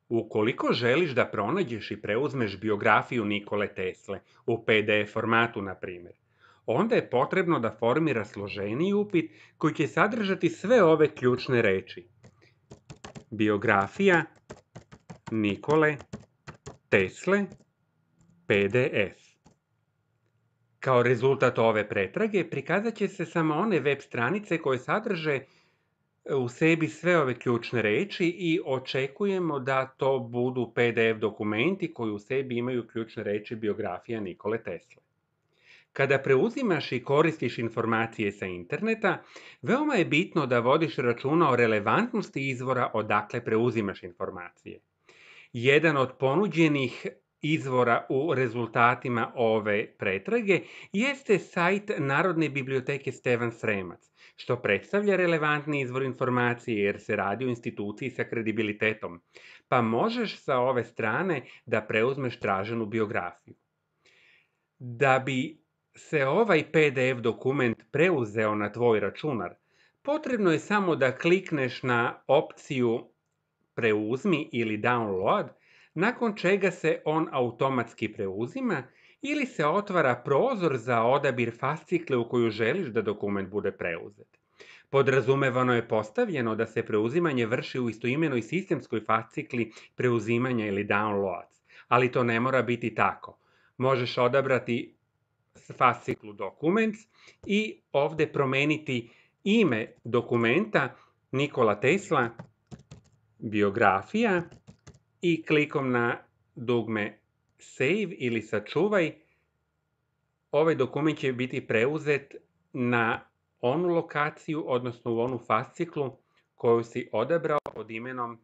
Ukoliko želiš da pronađeš i preuzmeš biografiju Nikole Tesle u PDF formatu, na primjer, onda je potrebno da formiraš složeniji upit koji će sadržati sve ove ključne reči. Biografija Nikole Tesle PDF. Kao rezultat ove pretrage prikazat će se samo one web stranice koje sadrže u sebi sve ove ključne reči i očekujemo da to budu PDF dokumenti koji u sebi imaju ključne reči biografija Nikole Tesle. Kada preuzimaš i koristiš informacije sa interneta, veoma je bitno da vodiš računa o relevantnosti izvora odakle preuzimaš informacije. Jedan od ponuđenih izvora u rezultatima ove pretrage jeste sajt Narodne biblioteke Stevan Sremac, što predstavlja relevantni izvor informacije jer se radi o instituciji sa kredibilitetom, pa možeš sa ove strane da preuzmeš traženu biografiju. Da bi se ovaj PDF dokument preuzeo na tvoj računar, potrebno je samo da klikneš na opciju Preuzmi ili Download, nakon čega se on automatski preuzima ili se otvara prozor za odabir fascikle u koju želiš da dokument bude preuzet. Podrazumevano je postavljeno da se preuzimanje vrši u istoimenoj sistemskoj fascikli preuzimanja ili downloads, ali to ne mora biti tako. Možeš odabrati fasciklu Documents i ovde promeniti ime dokumenta Nikola Tesla, biografija, i klikom na dugme Save ili sačuvaj, ovaj dokument će biti preuzet na onu lokaciju, odnosno u onu fasciklu koju si odabrao pod imenom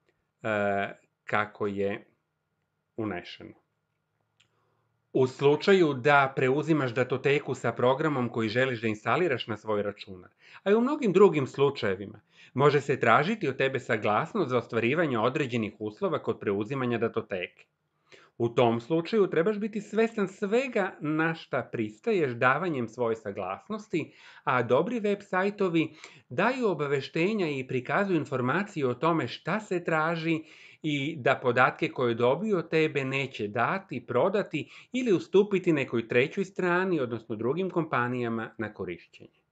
kako je unešeno. U slučaju da preuzimaš datoteku sa programom koji želiš da instaliraš na svoj računar, a i u mnogim drugim slučajevima, može se tražiti od tebe saglasnost za ostvarivanje određenih uslova kod preuzimanja datoteke. U tom slučaju trebaš biti svestan svega na šta pristaješ davanjem svoje saglasnosti, a dobri web sajtovi daju obaveštenja i prikazuju informacije o tome šta se traži i da podatke koje dobiju od tebe neće dati, prodati ili ustupiti nekoj trećoj strani, odnosno drugim kompanijama na korišćenje.